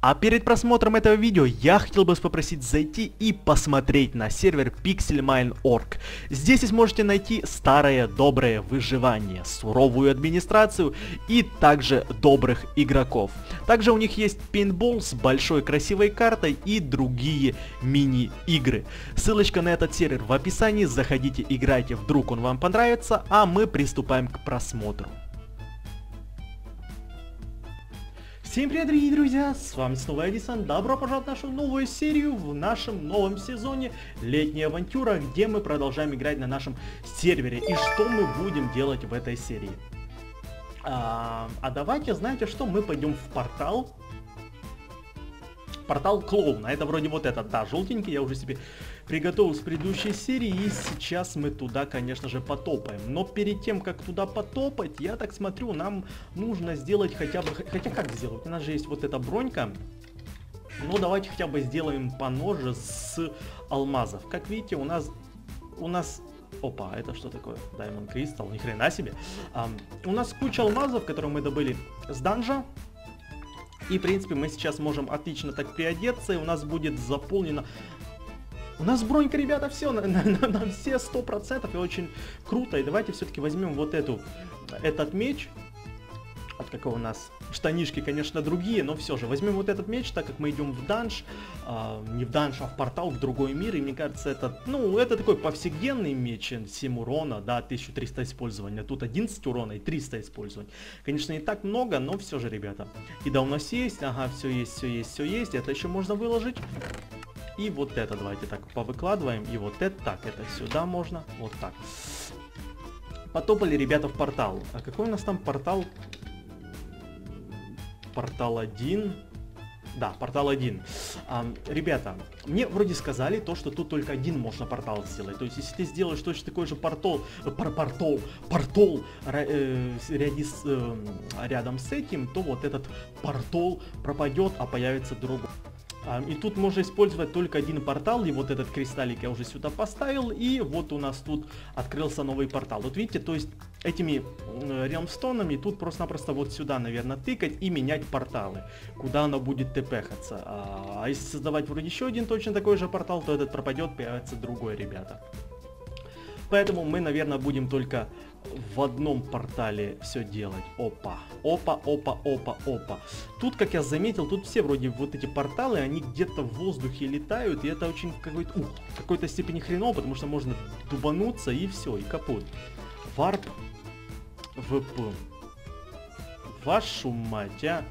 А перед просмотром этого видео я хотел бы вас попросить зайти и посмотреть на сервер pixelmine.org. Здесь вы сможете найти старое доброе выживание, суровую администрацию и также добрых игроков. Также у них есть пейнтбол с большой красивой картой и другие мини-игры. Ссылочка на этот сервер в описании, заходите, играйте, вдруг он вам понравится, а мы приступаем к просмотру. Всем привет, дорогие друзья, с вами снова Эдисон, добро пожаловать в нашу новую серию в нашем новом сезоне «Летняя авантюра», где мы продолжаем играть на нашем сервере. И что мы будем делать в этой серии? Давайте, знаете что, мы пойдем в портал. Портал клоуна, это вроде вот этот, да, желтенький, я уже себе приготовил с предыдущей серии, и сейчас мы туда, конечно же, потопаем. Но перед тем, как туда потопать, я так смотрю, нам нужно сделать хотя бы, хотя как сделать, у нас же есть вот эта бронька, но давайте хотя бы сделаем по ноже с алмазов. Как видите, у нас, опа, это что такое? Diamond Crystal, ни хрена себе. У нас куча алмазов, которые мы добыли с данжа. И, в принципе, мы сейчас можем отлично так приодеться, и у нас будет заполнено... У нас бронька, ребята, все, на все 100%, и очень круто. И давайте все-таки возьмем вот этот меч. Вот какой у нас штанишки, конечно, другие, но все же. Возьмем вот этот меч, так как мы идем в данж. Не в данж, а в портал, в другой мир. И мне кажется, это такой повседневный меч, 7 урона, да, 1300 использования. Тут 11 урона и 300 использования. Конечно, не так много, но все же, ребята. Еда у нас есть, ага, все есть, все есть, все есть. Это еще можно выложить. И вот это давайте так повыкладываем. И вот это так, это сюда можно. Вот так. Потопали, ребята, в портал. А какой у нас там портал? Портал 1. Да, портал 1. Ребята, мне вроде сказали то, что тут только один можно портал сделать. То есть, если ты сделаешь точно такой же портал рядом с этим, то вот этот портал пропадет, а появится другой. И тут можно использовать только один портал, и вот этот кристаллик я уже сюда поставил, и вот у нас тут открылся новый портал. Вот видите, то есть этими ремстонами тут просто-напросто вот сюда, наверное, тыкать и менять порталы, куда оно будет тпхаться. А если создавать вроде еще один точно такой же портал, то этот пропадет, появится другой, ребята. Поэтому мы, наверное, будем только в одном портале все делать. Опа, опа, опа, опа, опа. Тут, как я заметил, тут все вроде вот эти порталы, они где-то в воздухе летают, и это очень в какой-то степени хреново, потому что можно дубануться и все, и капут. Варп ВП. Вашу мать, а?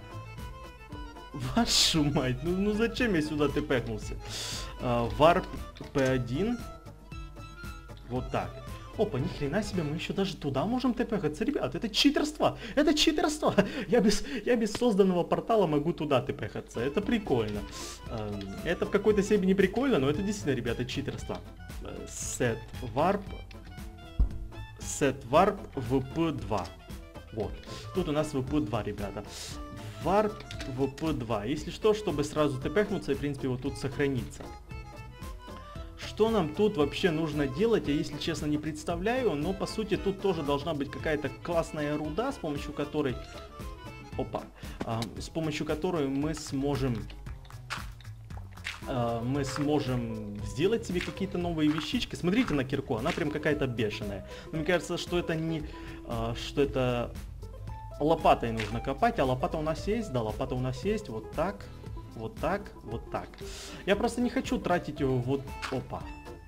Вашу мать, ну зачем я сюда тпхнулся? Варп П1. Вот так. Опа, ни хрена себе, мы еще даже туда можем тпхаться. Ребят, это читерство! Это читерство! Я без созданного портала могу туда тпхаться. Это прикольно. Это в какой-то степени прикольно, но это действительно, ребята, читерство. Set warp VP2. Вот. Тут у нас VP2, ребята. Warp VP2. Если что, чтобы сразу тпхнуться и, в принципе, вот тут сохраниться. Что нам тут вообще нужно делать, я, если честно, не представляю, но по сути тут тоже должна быть какая-то классная руда, с помощью которой, с помощью которой мы сможем сделать себе какие-то новые вещички. Смотрите на кирку, она прям какая-то бешеная. Но мне кажется, что это не, что это лопатой нужно копать, а лопата у нас есть, да, лопата у нас есть, вот так. Вот так, вот так. Я просто не хочу тратить его вот... Опа.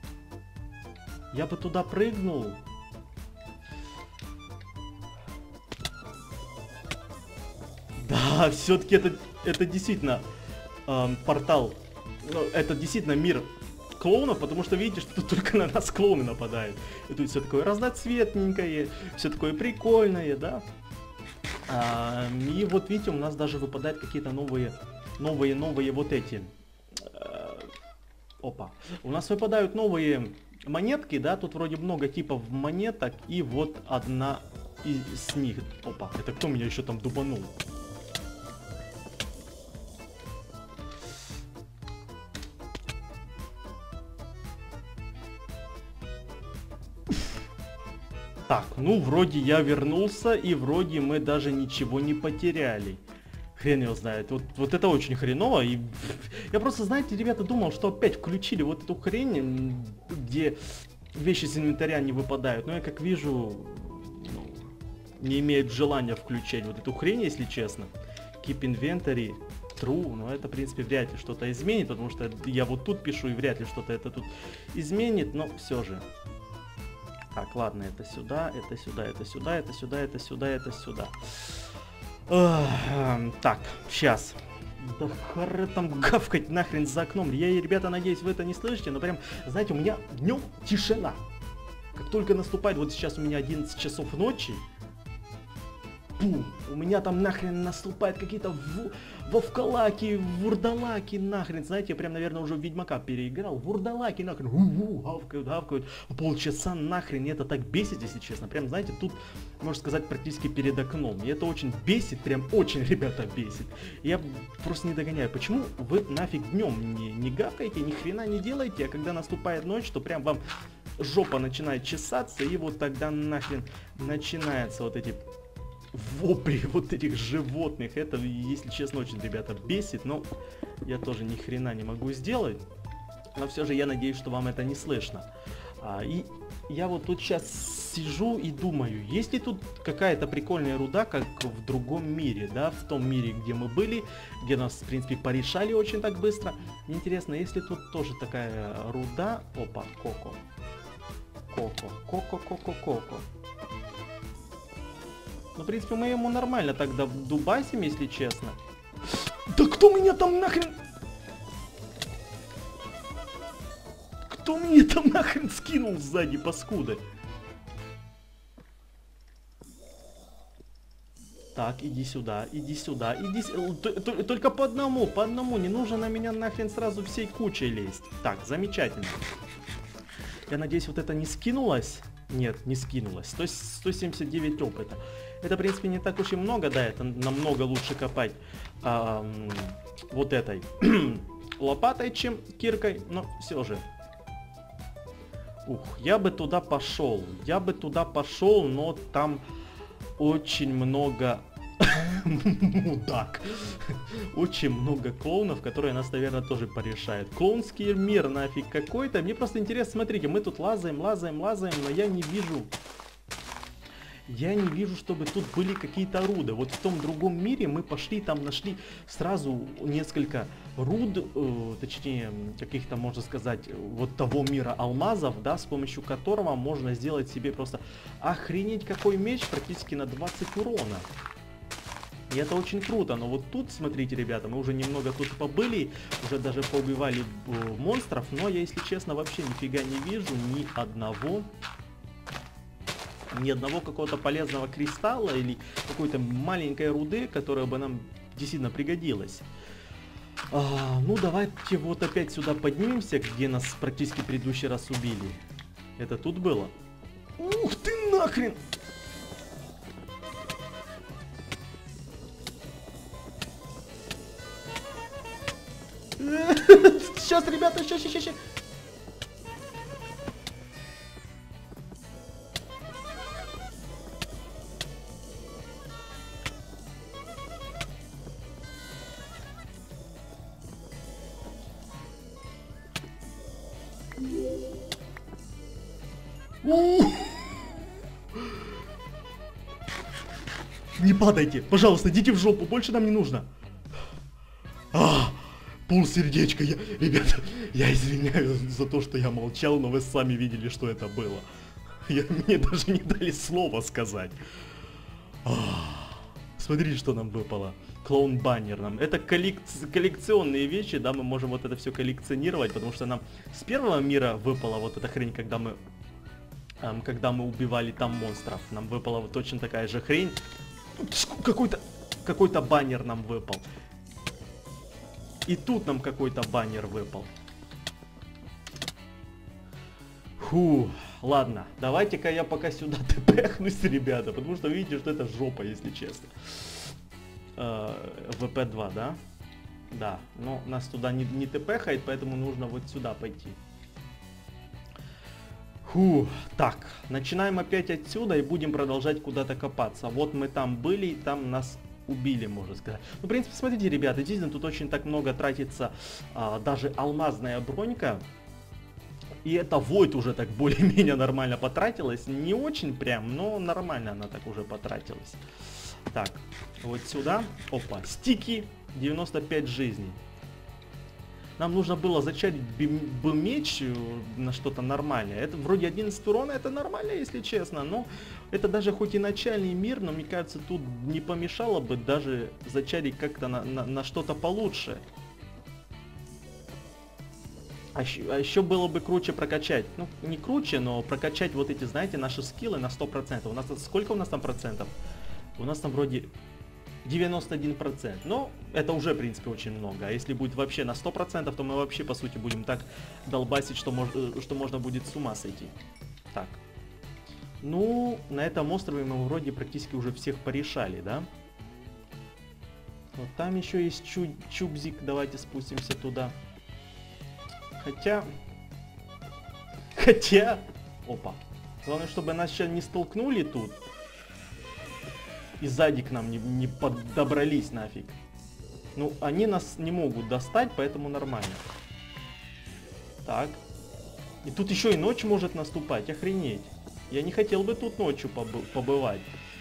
Я бы туда прыгнул. Да, все-таки это действительно портал. Это действительно мир клоунов, потому что видите, что тут только на нас клоуны нападают. И тут все такое разноцветненькое, все такое прикольное, да. И вот видите, у нас даже выпадают какие-то новые вот эти. Опа. У нас выпадают новые монетки, да, тут вроде много типов монеток, и вот одна из них. Опа, это кто меня еще там дубанул? Так, ну вроде я вернулся, и вроде мы даже ничего не потеряли. Хрен его знает. Вот это очень хреново. И я просто, знаете, ребята, думал, что опять включили вот эту хрень, где вещи с инвентаря не выпадают. Но я как вижу, ну, не имеют желания включать вот эту хрень, если честно. Keep inventory. True, но это, в принципе, вряд ли что-то изменит, потому что я вот тут пишу, и вряд ли что-то это тут изменит, но все же. Так, ладно, это сюда, это сюда, это сюда, это сюда, это сюда, это сюда. Так, сейчас. Да хары там гавкать нахрен за окном. Я, ребята, надеюсь, вы это не слышите, но прям, знаете, у меня днем тишина. Как только наступает, вот сейчас у меня 11 часов ночи, бум, у меня там нахрен наступают какие-то вовкалаки, вурдалаки нахрен, знаете, я прям, наверное, уже в Ведьмака переиграл, вурдалаки нахрен, гавкают, полчаса нахрен, и это так бесит, если честно, прям, знаете, тут, можно сказать, практически перед окном, и это очень бесит, прям очень, ребята, бесит. Я просто не догоняю, почему вы нафиг днем не гавкаете, ни хрена не делаете, а когда наступает ночь, то прям вам жопа начинает чесаться, и вот тогда нахрен начинаются вот эти вопли вот этих животных. Это, если честно, очень, ребята, бесит, но я тоже ни хрена не могу сделать. Но все же я надеюсь, что вам это не слышно. И я вот тут сейчас сижу и думаю, есть ли тут какая-то прикольная руда, как в другом мире, да, в том мире, где мы были, где нас, в принципе, порешали очень так быстро. Мне интересно, есть ли тут тоже такая руда. Опа, коко. Коко. Ну, в принципе, мы ему нормально тогда дубасим, если честно. Да кто меня там нахрен... Кто мне там нахрен скинул сзади, паскуды? Так, иди сюда, иди сюда, иди... Только по одному, не нужно на меня нахрен сразу всей кучей лезть. Так, замечательно. Я надеюсь, вот это не скинулось? Нет, не скинулось. 179 опыта. Это, в принципе, не так уж и много, да, это намного лучше копать вот этой лопатой, чем киркой, но все же. Ух, я бы туда пошел, но там очень много мудак. Очень много клоунов, которые нас, наверное, тоже порешают. Клоунский мир нафиг какой-то. Мне просто интересно, смотрите, мы тут лазаем, но я не вижу, чтобы тут были какие-то руды. Вот в том другом мире мы пошли, там нашли сразу несколько руд, точнее, каких-то, можно сказать, вот того мира алмазов, да, с помощью которого можно сделать себе просто охренеть какой меч практически на 20 урона. И это очень круто, но вот тут, смотрите, ребята, мы уже немного тут побыли, уже даже поубивали монстров, но я, если честно, вообще нифига не вижу ни одного какого-то полезного кристалла или какой-то маленькой руды, которая бы нам действительно пригодилась. Ну, давайте вот опять сюда поднимемся, где нас практически в предыдущий раз убили. Это тут было? Ух ты нахрен! Сейчас, ребята, сейчас. Не падайте, пожалуйста, идите в жопу, больше нам не нужно. Полсердечка, ребята, я извиняюсь за то, что я молчал, но вы сами видели, что это было. Мне даже не дали слова сказать. Смотрите, что нам выпало. Клоун-баннер нам. Это коллекционные вещи, да, мы можем вот это все коллекционировать, потому что нам с первого мира выпала вот эта хрень, когда мы убивали там монстров. Нам выпала вот точно такая же хрень. Какой-то баннер нам выпал. И тут нам какой-то баннер выпал. Фу, ладно, давайте-ка я пока сюда тпхнусь, ребята, потому что видите, что это жопа, если честно. ВП-2, да? Да, но нас туда не тпхает, поэтому нужно вот сюда пойти. Фу, так, начинаем опять отсюда и будем продолжать куда-то копаться. Вот мы там были, и там нас убили, можно сказать. Ну, в принципе, смотрите, ребята, действительно, тут очень так много тратится даже алмазная бронька. И эта Void уже так более-менее нормально потратилась. Не очень прям, но нормально она так уже потратилась. Так, вот сюда. Опа, стики, 95 жизней. Нам нужно было зачарить меч на что-то нормальное. Это вроде 11 урона, это нормально, если честно. Но это даже хоть и начальный мир, но мне кажется, тут не помешало бы даже зачарить как-то на что-то получше. А еще было бы круче прокачать. Ну, не круче, но прокачать вот эти, знаете, наши скиллы на 100%. У нас сколько у нас там процентов? У нас там вроде 91%. Но это уже, в принципе, очень много. А если будет вообще на 100%, то мы вообще, по сути, будем так долбасить, что можно будет с ума сойти. Так. Ну, на этом острове мы вроде практически уже всех порешали, да? Вот там еще есть чубзик. Давайте спустимся туда. Хотя... Опа. Главное, чтобы нас сейчас не столкнули тут. И сзади к нам не подобрались нафиг. Ну, они нас не могут достать, поэтому нормально. Так. И тут еще и ночь может наступать, охренеть. Я не хотел бы тут ночью побывать.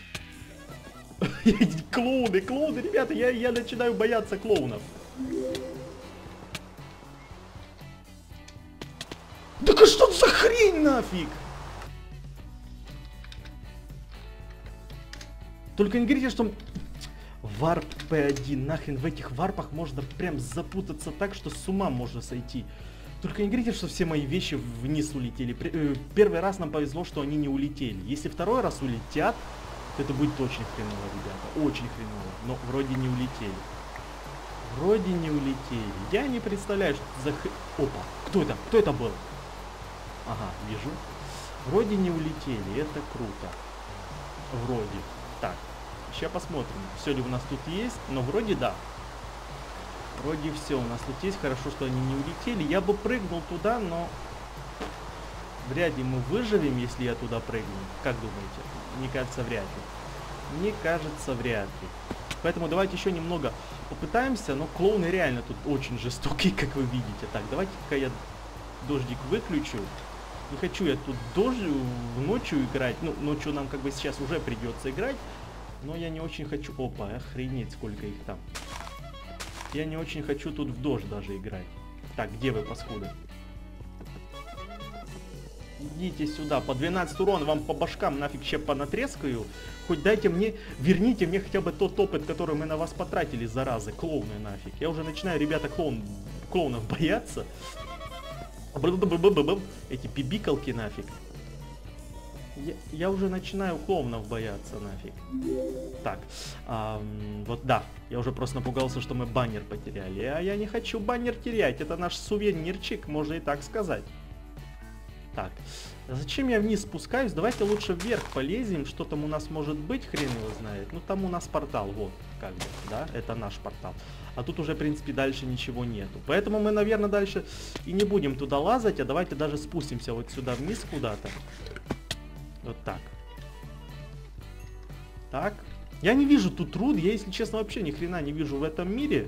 Клоуны, ребята, я начинаю бояться клоунов. Да что за хрень нафиг? Только не говорите, что варп P1, нахрен в этих варпах можно прям запутаться так, что с ума можно сойти. Только не говорите, что все мои вещи вниз улетели. Первый раз нам повезло, что они не улетели. Если второй раз улетят, то это будет очень хреново, ребята. Очень хреново. Но вроде не улетели. Вроде не улетели. Я не представляю, что за Опа, кто это? Кто это был? Ага, вижу. Вроде не улетели, это круто. Вроде. Так, сейчас посмотрим, все ли у нас тут есть, но вроде да. Вроде все у нас тут есть, хорошо, что они не улетели. Я бы прыгнул туда, но вряд ли мы выживем, если я туда прыгну. Как думаете? Мне кажется, вряд ли. Мне кажется, вряд ли. Поэтому давайте еще немного попытаемся, но клоуны реально тут очень жестокие, как вы видите. Так, давайте-ка я дождик выключу. Не хочу я тут ночью играть. Ну, ночью нам как бы сейчас уже придется играть. Но я не очень хочу... Опа, охренеть, сколько их там. Я не очень хочу тут в дождь даже играть. Так, где вы, паскуды? Идите сюда, по 12 урона вам по башкам нафиг ще понатрескаю. Хоть дайте мне, верните мне хотя бы тот опыт, который мы на вас потратили, заразы, клоуны нафиг. Я уже начинаю, ребята, клоунов бояться. Эти пибикалки нафиг. Я уже начинаю клоунов бояться нафиг. Так, вот да, я уже просто напугался, что мы баннер потеряли. А я не хочу баннер терять, это наш сувенирчик, можно и так сказать. Так, зачем я вниз спускаюсь? Давайте лучше вверх полезем, что там у нас может быть, хрен его знает. Ну там у нас портал, вот, как бы, да, это наш портал. А тут уже, в принципе, дальше ничего нету. Поэтому мы, наверное, дальше и не будем туда лазать, а давайте даже спустимся вот сюда вниз куда-то. Вот так. Так. Я не вижу тут руд, я, если честно, вообще ни хрена не вижу в этом мире.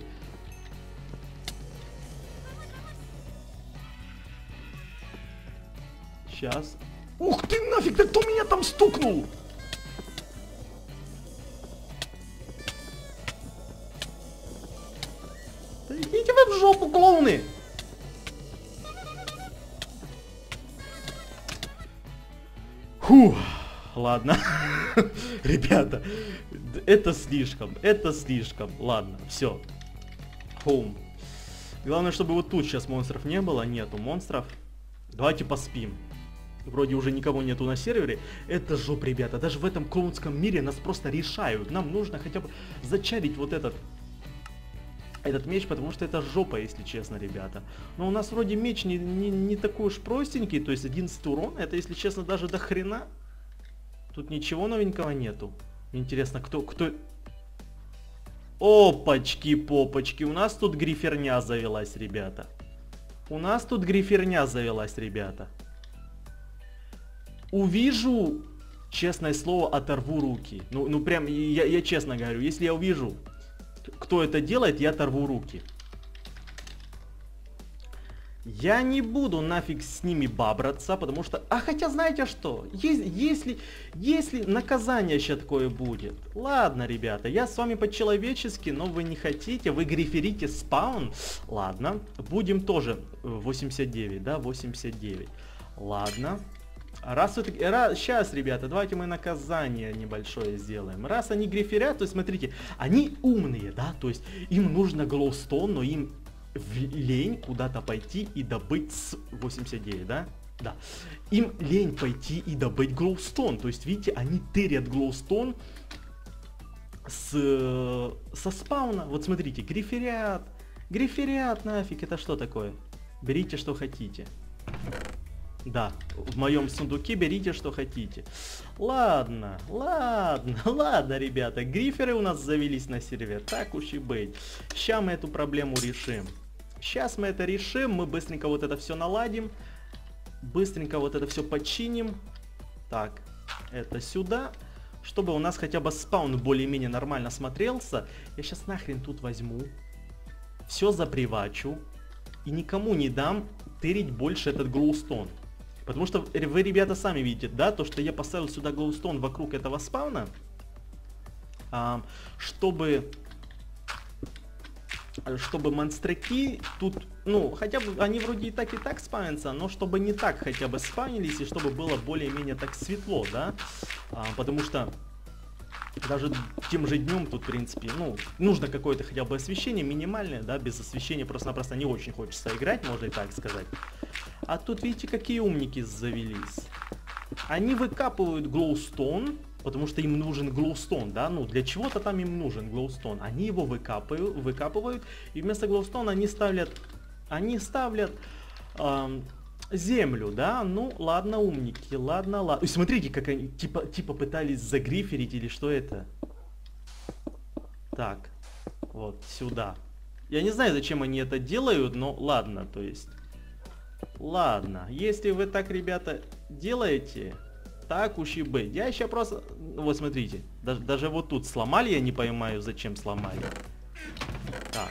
Сейчас. Ух ты нафиг, да кто меня там стукнул? Да идите вы в жопу, клоуны! Фух, ладно. Ребята, это слишком, ладно, все. Хоум. Главное, чтобы вот тут сейчас монстров не было, нету монстров. Давайте поспим. Вроде уже никого нету на сервере. Это жоп, ребята, даже в этом клоунском мире нас просто решают. Нам нужно хотя бы зачарить вот этот меч, потому что это жопа, если честно, ребята. Но у нас вроде меч не такой уж простенький, то есть 11 урон, это, если честно, даже до хрена. Тут ничего новенького нету. Интересно, кто... Опачки-попочки, у нас тут гриферня завелась, ребята. Увижу честное слово, оторву руки. Ну прям, я честно говорю, если я увижу, кто это делает, я оторву руки. Я не буду нафиг с ними бабраться, потому что... А хотя знаете что? Если наказание еще такое будет. Ладно, ребята, я с вами по-человечески, но вы не хотите, вы гриферите спаун. Ладно, будем тоже 89, да, 89. Ладно. Раз вы таки... Сейчас, ребята, давайте мы наказание небольшое сделаем. Раз они гриферят, то есть смотрите, они умные, да, то есть им нужно глоустон, но им... лень куда-то пойти и добыть с 89, да? Да. Им лень пойти и добыть глоустон. То есть, видите, они тырят глоустон со спауна. Вот смотрите, гриферят. Гриферят нафиг, это что такое? Берите, что хотите. Да, в моем сундуке берите, что хотите. Ладно, ребята. Гриферы у нас завелись на сервер. Так уж и быть. Сейчас мы эту проблему решим. Сейчас мы это решим. Мы быстренько вот это все наладим. Быстренько вот это все починим. Так, это сюда. Чтобы у нас хотя бы спаун более-менее нормально смотрелся. Я сейчас нахрен тут возьму. Все запривачу. И никому не дам тырить больше этот глоустон. Потому что вы, ребята, сами видите, да, то, что я поставил сюда глоустон вокруг этого спауна, чтобы монстраки тут, ну, хотя бы, они вроде и так спавнятся, но чтобы не так хотя бы спавнились, и чтобы было более-менее так светло, да, потому что даже тем же днем тут, в принципе, ну, нужно какое-то хотя бы освещение минимальное, да, без освещения просто-напросто не очень хочется играть, можно и так сказать. А тут, видите, какие умники завелись. Они выкапывают глоустон, потому что им нужен глоустон, да, ну, для чего-то там им нужен глоустон. Они его выкапывают, и вместо глоустона они ставят землю, да, ну, ладно, умники, ладно. И смотрите, как они, типа пытались загриферить, или что это? Так, вот, сюда. Я не знаю, зачем они это делают, но ладно, то есть... Ладно, если вы так, ребята, делаете, так уж и быть. Я еще просто... Вот смотрите, даже вот тут сломали, я не понимаю, зачем сломали. Так,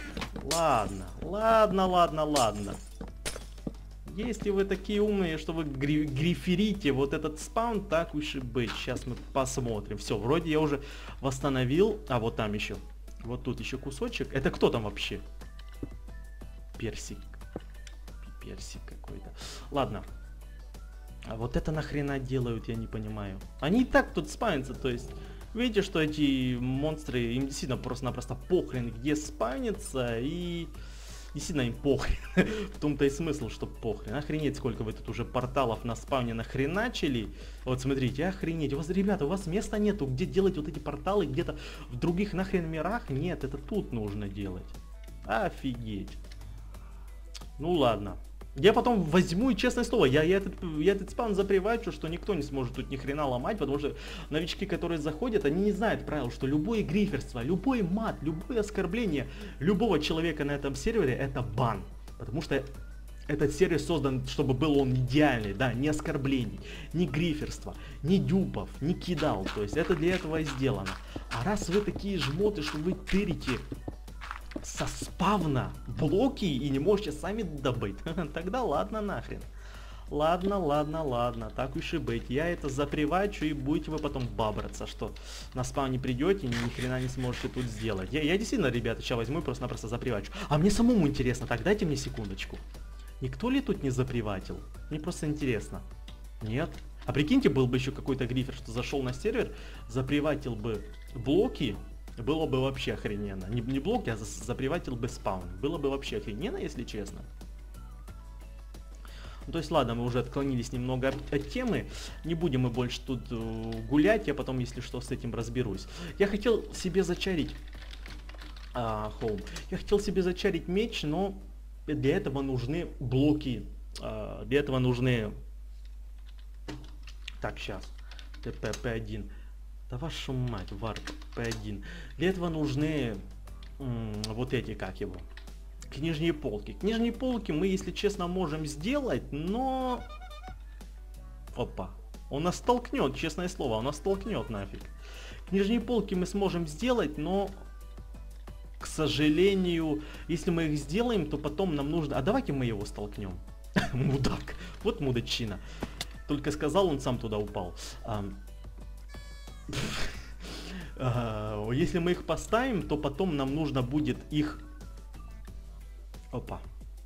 ладно. Если вы такие умные, что вы гриферите вот этот спаун, так уж и быть. Сейчас мы посмотрим. Все, вроде я уже восстановил. А вот там еще. Вот тут еще кусочек. Это кто там вообще? Персик какой-то. Ладно. А вот это нахрена делают, я не понимаю. Они и так тут спавнятся, то есть... Видите, что эти монстры, им действительно просто-напросто похрен, где спавнится, и... Действительно им похрен. В том-то и смысл, что похрен. Охренеть, сколько вы тут уже порталов на спавне нахреначили. Вот смотрите, охренеть. У вас, ребята, у вас места нету, где делать вот эти порталы, где-то в других нахрен мирах. Нет, это тут нужно делать. Офигеть. Ну ладно. Я потом возьму, и честное слово, я этот спаун запривачу, что никто не сможет тут ни хрена ломать, потому что новички, которые заходят, они не знают правил, что любое гриферство, любой мат, любое оскорбление любого человека на этом сервере это бан. Потому что этот сервер создан, чтобы был он идеальный, да, ни оскорблений, ни гриферства, ни дюпов, ни кидал, то есть это для этого и сделано. А раз вы такие жмоты, что вы тырите со спавна блоки и не можете сами добыть, тогда ладно нахрен. Ладно, так уж и быть. Я это запривачу, и будете вы потом бабраться, что на спаун не придете, ни хрена не сможете тут сделать. Я действительно, ребята, сейчас возьму и просто-напросто запривачу. А мне самому интересно, так дайте мне секундочку. Никто ли тут не заприватил? Мне просто интересно. Нет? А прикиньте, был бы еще какой-то грифер, что зашел на сервер, заприватил бы блоки. Было бы вообще охрененно. Не блоки, а заприватил бы спаун. Было бы вообще охрененно, если честно. Ну, то есть, ладно, мы уже отклонились немного от темы. Не будем мы больше тут гулять. Я потом, если что, с этим разберусь. Я хотел себе зачарить... Я хотел себе зачарить меч, но для этого нужны блоки. Для этого нужны... Так, сейчас. ТП-П1. Да вашу мать, варп P1. Для этого нужны вот эти, как его, книжные полки. Книжные полки мы, если честно, можем сделать, но... Опа. Он нас столкнет, честное слово, он нас столкнет нафиг. Нижние полки мы сможем сделать, но, к сожалению, если мы их сделаем, то потом нам нужно... А давайте мы его столкнем. Мудак. Вот мудачина. Только сказал, он сам туда упал. Если мы их поставим, то потом нам нужно будет их... Опа.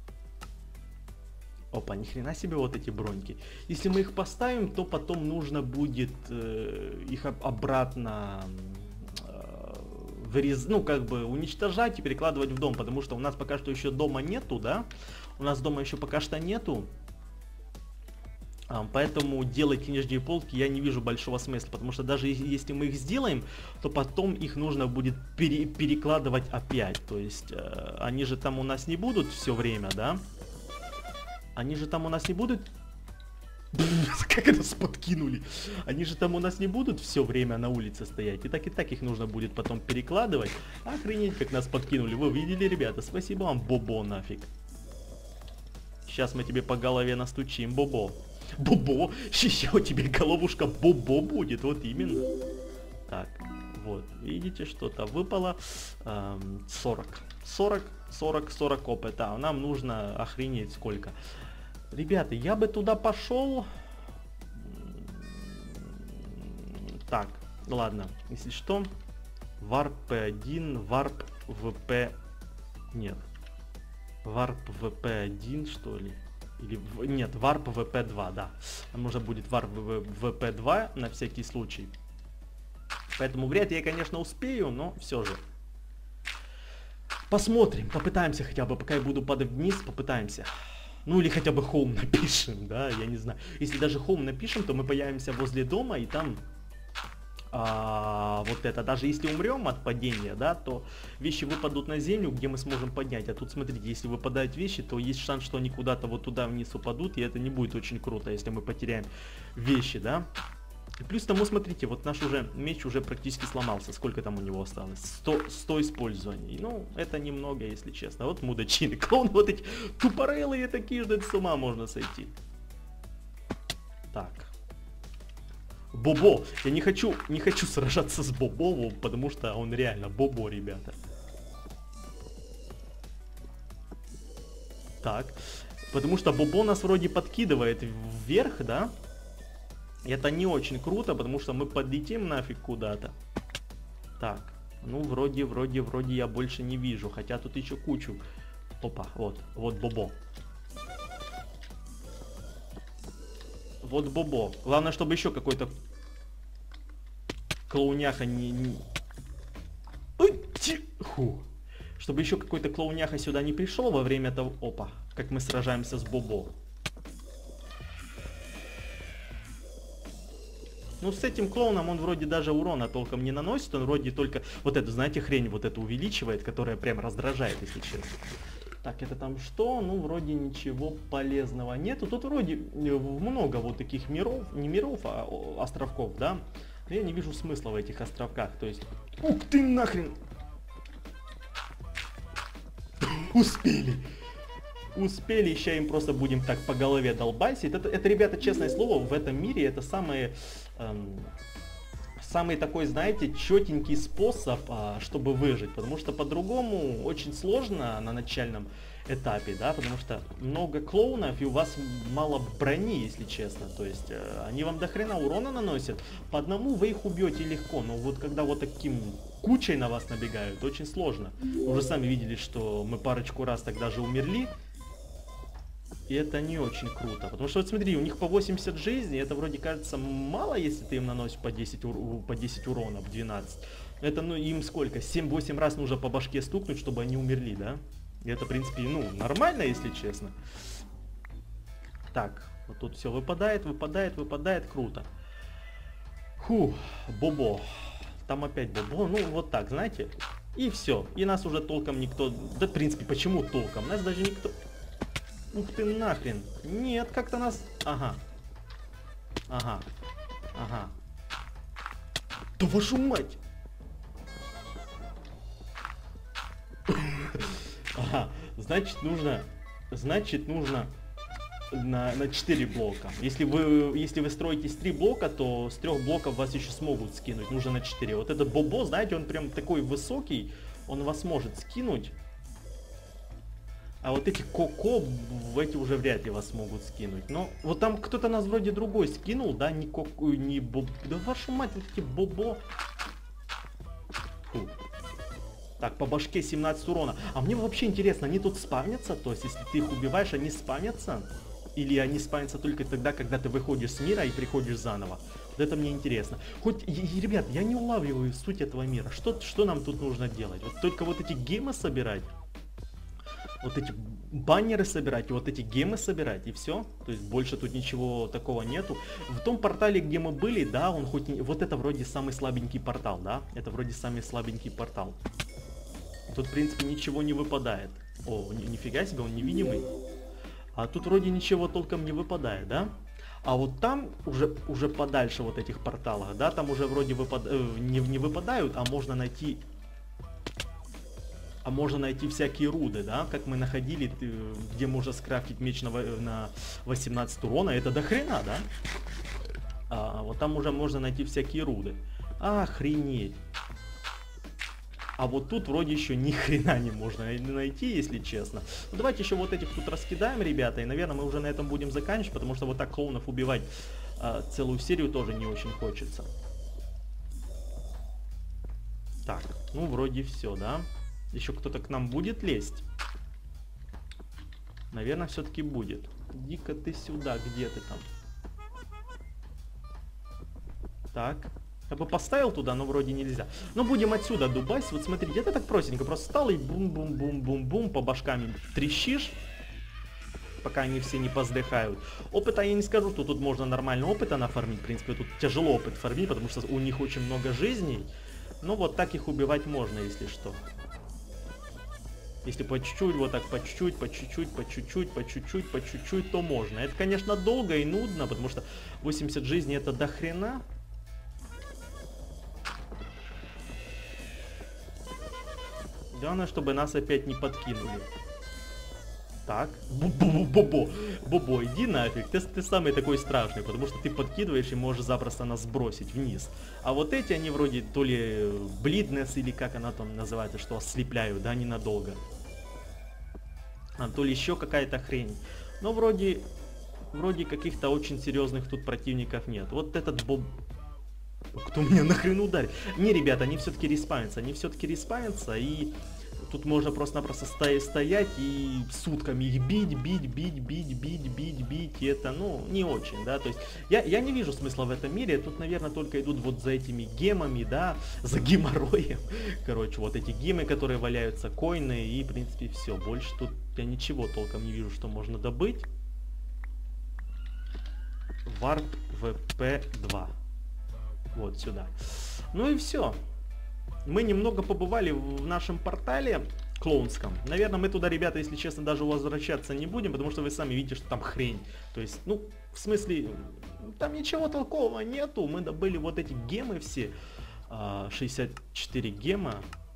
Опа, ни хрена себе вот эти броньки. Если мы их поставим, то потом нужно будет их обратно ну, как бы уничтожать и перекладывать в дом, потому что у нас пока что еще дома нету, да? У нас дома еще пока что нету. Поэтому делать нижние полки я не вижу большого смысла, потому что даже если мы их сделаем, то потом их нужно будет перекладывать опять. То есть они же там у нас не будут все время, да? Они же там у нас не будут... Как это подкинули? Они же там у нас не будут все время на улице стоять. И так их нужно будет потом перекладывать. Охренеть, как нас подкинули. Вы видели, ребята? Спасибо вам, Бобо, нафиг. Сейчас мы тебе по голове настучим, Бобо. Бобо? Еще тебе головушка Бобо будет, вот именно. Так, вот, видите, что-то выпало. 40 опыта. А нам нужно охренеть сколько. Ребята, я бы туда пошел. Так, ладно, если что. Варп P1, варп ВП... Нет. Варп ВП1, что ли? Или... Нет, варп ВП2, да. Там уже будет варп ВП2 на всякий случай. Поэтому вряд ли я, конечно, успею, но все же. Посмотрим, попытаемся хотя бы, пока я буду падать вниз, попытаемся. Ну или хотя бы home напишем, да, я не знаю. Если даже home напишем, то мы появимся возле дома и там вот это, даже если умрем от падения, да, то вещи выпадут на землю, где мы сможем поднять. А тут смотрите, если выпадают вещи, то есть шанс, что они куда-то вот туда вниз упадут, и это не будет очень круто, если мы потеряем вещи, да. И плюс тому, смотрите, вот наш уже меч уже практически сломался. Сколько там у него осталось? 100 использований. Ну, это немного, если честно. Вот мудачины. Клоуны вот эти тупорылые такие, что с ума можно сойти. Так. Бобо. Я не хочу сражаться с Бобо, потому что он реально Бобо, ребята. Так. Потому что Бобо нас вроде подкидывает вверх, да? И это не очень круто, потому что мы подлетим нафиг куда-то. Так, ну вроде я больше не вижу, хотя тут еще кучу. Опа, вот Бобо. Вот Бобо. Главное, чтобы еще какой-то клоуняха Фу. Чтобы еще какой-то клоуняха сюда не пришел во время того... Опа, как мы сражаемся с Бобо. Ну, с этим клоуном он вроде даже урона толком не наносит, он вроде только вот эту, знаете, хрень вот эту увеличивает, которая прям раздражает, если честно. Так, это там что? Ну, вроде ничего полезного нету. Тут вроде много вот таких миров, не миров, а островков, да? Но я не вижу смысла в этих островках, то есть... Ух ты нахрен! Успели! Успели, сейчас им просто будем так по голове долбать. Это, ребята, честное слово, в этом мире это самый такой, знаете, четенький способ, чтобы выжить. Потому что по-другому очень сложно на начальном этапе, да, потому что много клоунов и у вас мало брони, если честно. То есть они вам до хрена урона наносят. По одному вы их убьете легко, но вот когда вот таким кучей на вас набегают, очень сложно. Вы уже сами видели, что мы парочку раз тогда же умерли. И это не очень круто. Потому что, вот смотри, у них по 80 жизней, это вроде кажется мало, если ты им наносишь по 10 урона, 12. Это, ну, им сколько? 7-8 раз нужно по башке стукнуть, чтобы они умерли, да? И это, в принципе, ну, нормально, если честно. Так, вот тут все выпадает, круто. Фух, Бобо. Там опять Бобо, ну, вот так, знаете. И все. И нас уже толком никто... Да, в принципе, почему толком? Нас даже никто... Ух ты нахрен. Нет, как-то нас... Ага. Да вашу мать! Ага, значит нужно на 4 блока. Если вы строитесь 3 блока, то с 3 блоков вас еще смогут скинуть. Нужно на 4. Вот этот Бобо, знаете, он прям такой высокий. Он вас может скинуть. А вот эти Коко, эти уже вряд ли вас могут скинуть. Но вот там кто-то нас вроде другой скинул, да? Не Коко, не Бобо. Да вашу мать, вот эти Бобо. Фу. Так, по башке 17 урона. А мне вообще интересно, они тут спавнятся? То есть, если ты их убиваешь, они спавнятся? Или они спавнятся только тогда, когда ты выходишь с мира и приходишь заново? Вот это мне интересно. Хоть, ребят, я не улавливаю суть этого мира. Что нам тут нужно делать? Вот только вот эти гемы собирать? Вот эти баннеры собирать, и вот эти гемы собирать, и все. То есть больше тут ничего такого нету. В том портале, где мы были, да, он хоть не... Вот это вроде самый слабенький портал, да? Это вроде самый слабенький портал. Тут, в принципе, ничего не выпадает. О, нифига себе, он невидимый. А тут вроде ничего толком не выпадает, да? А вот там, уже подальше вот этих порталах, да, там уже вроде не выпадают, а можно найти... А можно найти всякие руды, да, как мы находили, где можно скрафтить меч на 18 урона, это до хрена, да? А вот там уже можно найти всякие руды. Охренеть. А вот тут вроде еще ни хрена не можно найти, если честно. Ну, давайте еще вот этих тут раскидаем, ребята, и, наверное, мы уже на этом будем заканчивать, потому что вот так клоунов убивать целую серию тоже не очень хочется. Так, ну вроде все, да? Еще кто-то к нам будет лезть? Наверное, все-таки будет. Иди-ка ты сюда, где ты там? Так. Я бы поставил туда, но вроде нельзя. Но будем отсюда дубасить. Вот смотрите, это так простенько. Просто встал и бум-бум-бум-бум-бум по башкам трещишь. Пока они все не поздыхают. Опыта я не скажу, что тут можно нормально опыта нафармить. В принципе, тут тяжело опыт фармить, потому что у них очень много жизней. Но вот так их убивать можно, если что. Если по чуть-чуть, вот так по чуть-чуть, по чуть-чуть, по чуть-чуть, по чуть-чуть, по чуть-чуть, то можно. Это, конечно, долго и нудно, потому что 80 жизней это до хрена. Главное, чтобы нас опять не подкинули. Так. Бобо, иди нафиг. Ты самый такой страшный, потому что ты подкидываешь и можешь запросто нас сбросить вниз. А вот эти, они вроде то ли блиднес, или как она там называется, что ослепляют, да, ненадолго. То ли еще какая-то хрень. Но вроде каких-то очень серьезных тут противников нет. Вот этот Боб... Кто меня нахрен ударит? Не, ребята, они все-таки респавнятся, и тут можно просто-напросто стоять и сутками их бить, и это, ну, не очень, да, то есть я не вижу смысла в этом мире, тут, наверное, только идут вот за этими гемами, да, за геморроем, короче, вот эти гемы, которые валяются, коины, и, в принципе, все, больше тут я ничего толком не вижу, что можно добыть. Варп ВП2. Вот сюда. Ну и все. Мы немного побывали в нашем портале клоунском. Наверное, мы туда, ребята, если честно, даже возвращаться не будем, потому что вы сами видите, что там хрень. То есть, ну, в смысле, там ничего толкового нету. Мы добыли вот эти гемы все. 64 гема.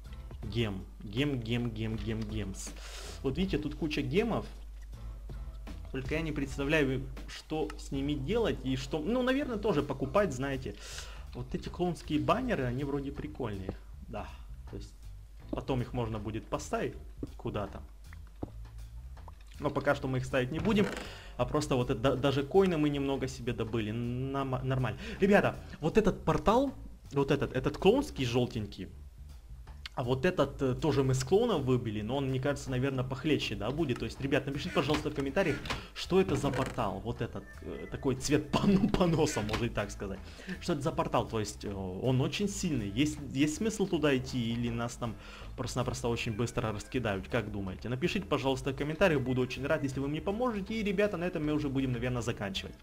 Гемс. Вот видите, тут куча гемов. Только я не представляю, что с ними делать и что... Ну, наверное, тоже покупать, знаете. Вот эти клоунские баннеры, они вроде прикольные. Да. То есть потом их можно будет поставить куда-то. Но пока что мы их ставить не будем. А просто вот это, даже коины мы немного себе добыли. Нормально. Ребята, вот этот портал, вот этот клоунский желтенький. А вот этот тоже мы с клоуном выбили, но он, мне кажется, наверное, похлеще, да, будет. То есть, ребят, напишите, пожалуйста, в комментариях, что это за портал. Вот этот, такой цвет поноса, можно и так сказать. Что это за портал? То есть, он очень сильный. Есть смысл туда идти или нас там просто-напросто очень быстро раскидают? Как думаете? Напишите, пожалуйста, в комментариях, буду очень рад, если вы мне поможете. И, ребята, на этом мы уже будем, наверное, заканчивать.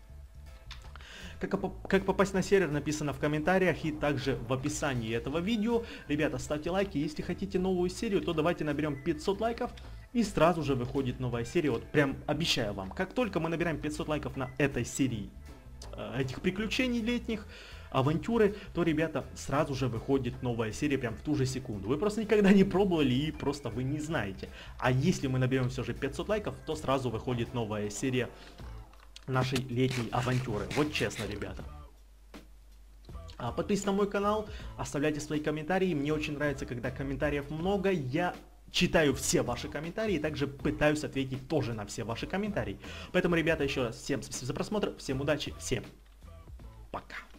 Как попасть на сервер, написано в комментариях и также в описании этого видео. Ребята, ставьте лайки. Если хотите новую серию, то давайте наберем 500 лайков. И сразу же выходит новая серия. Вот прям обещаю вам. Как только мы набираем 500 лайков на этой серии этих приключений летних, авантюры, то, ребята, сразу же выходит новая серия прям в ту же секунду. Вы просто никогда не пробовали и просто вы не знаете. А если мы наберем все же 500 лайков, то сразу выходит новая серия нашей летней авантюры. Вот честно, ребята. Подписывайтесь на мой канал, оставляйте свои комментарии. Мне очень нравится, когда комментариев много. Я читаю все ваши комментарии и также пытаюсь ответить тоже на все ваши комментарии. Поэтому, ребята, еще раз всем спасибо за просмотр, всем удачи, всем пока.